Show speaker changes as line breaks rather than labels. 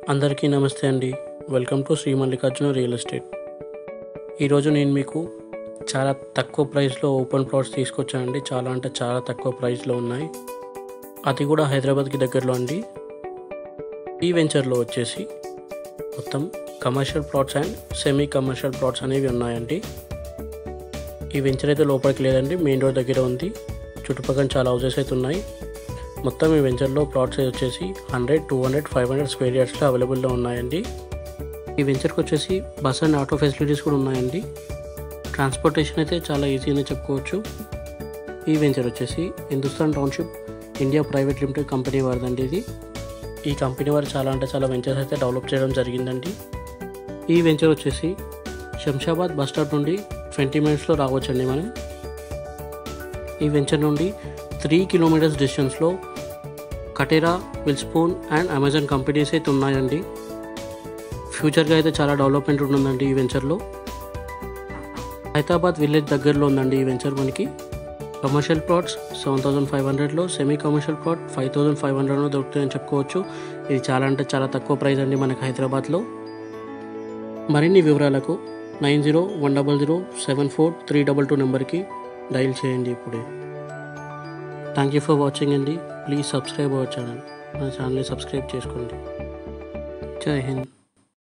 అందరికీ నమస్తే అండి. Welcome to Shri Mallikarjuna real estate. ఈరోజు నేను మీకు చాలా తక్కువ ప్రైస్లో ఓపెన్ ప్లాట్స్ తీసుకొచ్చానండి. చాలా అంటే చాలా తక్కువ ప్రైస్లో ఉన్నాయి. అది కూడా హైదరాబాద్కి దగ్గరలో అండి. ఈ వెంచర్లో వచ్చేసి మొత్తం commercial plots and semi commercial plots అనేవి ఉన్నాయండి. ఈ వెంచర్ అయితే లోపలికి లేదండి, మెయిన్ రోడ్ దగ్గర ఉంది. చుట్టుపక్కల చాలా హౌసెస్ అయితే ఉన్నాయి. మొత్తం ఈ వెంచర్లో ప్లాట్స్ వచ్చేసి 100, 200, 500 స్క్వేర్ యార్డ్స్లో అవైలబుల్లో ఉన్నాయండి. ఈ వెంచర్కి వచ్చేసి బస్ అండ్ ఆటో ఫెసిలిటీస్ కూడా ఉన్నాయండి. ట్రాన్స్పోర్టేషన్ అయితే చాలా ఈజీ అని చెప్పుకోవచ్చు. ఈ వెంచర్ వచ్చేసి Hindustan township India private limited company వారిదండి. ఈ కంపెనీ వారు చాలా అంటే చాలా వెంచర్స్ అయితే డెవలప్ చేయడం జరిగిందండి. ఈ వెంచర్ వచ్చేసి శంషాబాద్ బస్ స్టాప్ నుండి 20 మినిట్స్లో రావచ్చండి మనం. ఈ వెంచర్ నుండి 3 కిలోమీటర్స్ డిస్టెన్స్లో కటేరా, విల్స్పూన్ అండ్ అమెజాన్ కంపెనీస్ అయితే ఉన్నాయండి. ఫ్యూచర్గా అయితే చాలా డెవలప్మెంట్ ఉంటుందండి ఈ వెంచర్లో. హైదరాబాద్ విలేజ్ దగ్గరలో ఉందండి ఈ వెంచర్. మనకి కమర్షియల్ ప్లాట్స్ 7,500లో, సెమీ కమర్షియల్ ప్లాట్ 5,500లో దొరుకుతాయని చెప్పుకోవచ్చు. ఇది చాలా అంటే చాలా తక్కువ ప్రైస్ అండి మనకి హైదరాబాద్లో. మరిన్ని వివరాలకు 9010074322 నెంబర్కి డైల్ చేయండి ఇప్పుడే. థ్యాంక్ యూ ఫర్ వాచింగ్ అండి. Please subscribe our channel. మన ఛానల్ని సబ్స్క్రైబ్ చేసుకోండి. జై హింద్.